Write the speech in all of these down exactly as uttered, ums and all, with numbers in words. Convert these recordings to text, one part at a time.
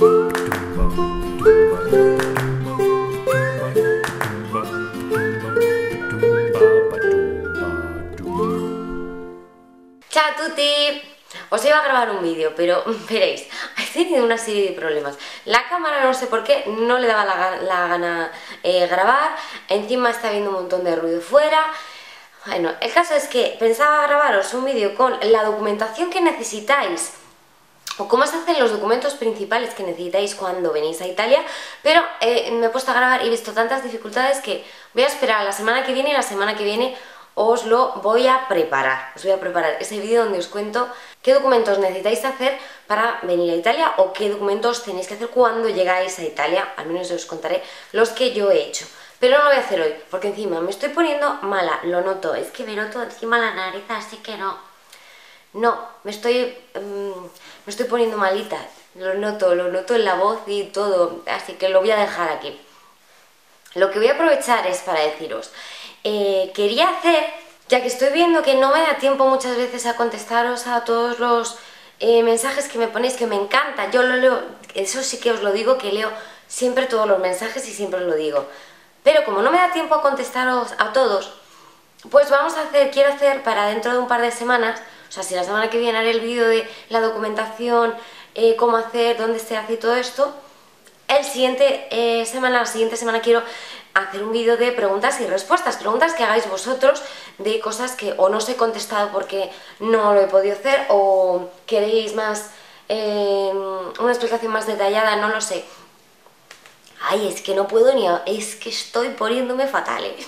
Ciao a tutti! Os iba a grabar un vídeo, pero veréis, he tenido una serie de problemas. La cámara no sé por qué, no le daba la, la gana eh, grabar, encima está habiendo un montón de ruido fuera. Bueno, el caso es que pensaba grabaros un vídeo con la documentación que necesitáis o cómo se hacen los documentos principales que necesitáis cuando venís a Italia, pero eh, me he puesto a grabar y he visto tantas dificultades que voy a esperar a la semana que viene y la semana que viene os lo voy a preparar. Os voy a preparar ese vídeo donde os cuento qué documentos necesitáis hacer para venir a Italia o qué documentos tenéis que hacer cuando llegáis a Italia. Al menos os contaré los que yo he hecho. Pero no lo voy a hacer hoy, porque encima me estoy poniendo mala, lo noto. Es que me noto encima la nariz, así que no. No, me estoy, um, me estoy poniendo malita. Lo noto, lo noto en la voz y todo. Así que lo voy a dejar aquí. Lo que voy a aprovechar es para deciros... Eh, quería hacer, ya que estoy viendo que no me da tiempo muchas veces a contestaros a todos los eh, mensajes que me ponéis, que me encanta, yo lo leo, eso sí que os lo digo, que leo siempre todos los mensajes y siempre os lo digo, pero como no me da tiempo a contestaros a todos, pues vamos a hacer, quiero hacer para dentro de un par de semanas, o sea, si la semana que viene haré el vídeo de la documentación, eh, cómo hacer, dónde se hace y todo esto, el siguiente eh, semana, la siguiente semana quiero hacer un vídeo de preguntas y respuestas, preguntas que hagáis vosotros de cosas que o no os he contestado porque no lo he podido hacer o queréis más, eh, una explicación más detallada, no lo sé. Ay, es que no puedo ni a... es que estoy poniéndome fatal, ¿eh?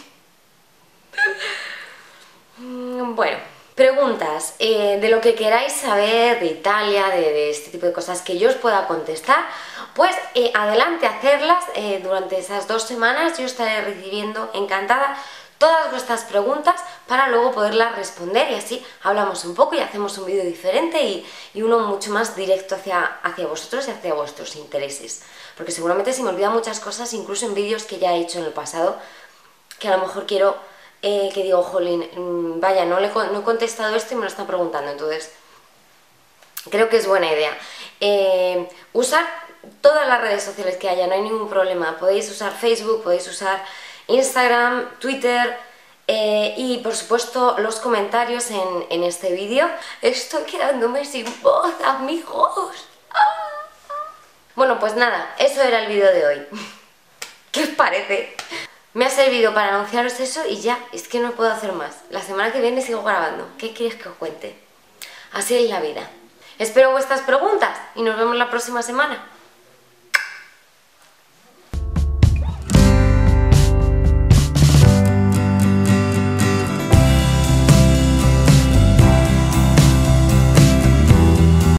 Bueno, preguntas eh, de lo que queráis saber de Italia, de, de este tipo de cosas que yo os pueda contestar, pues eh, adelante a hacerlas eh, durante esas dos semanas. Yo estaré recibiendo encantada todas vuestras preguntas para luego poderlas responder y así hablamos un poco y hacemos un vídeo diferente y, y uno mucho más directo hacia, hacia vosotros y hacia vuestros intereses, porque seguramente se me olvidan muchas cosas incluso en vídeos que ya he hecho en el pasado que a lo mejor quiero eh, que digo, jolín, vaya, no, le, no he contestado esto y me lo están preguntando, entonces creo que es buena idea eh, usar todas las redes sociales que haya, no hay ningún problema. Podéis usar Facebook, podéis usar Instagram, Twitter eh, y por supuesto los comentarios en, en este vídeo. Estoy quedándome sin voz, amigos. Bueno, pues nada, eso era el vídeo de hoy. ¿Qué os parece? Me ha servido para anunciaros eso y ya, es que no puedo hacer más. La semana que viene sigo grabando. ¿Qué quieres que os cuente? Así es la vida. Espero vuestras preguntas y nos vemos la próxima semana.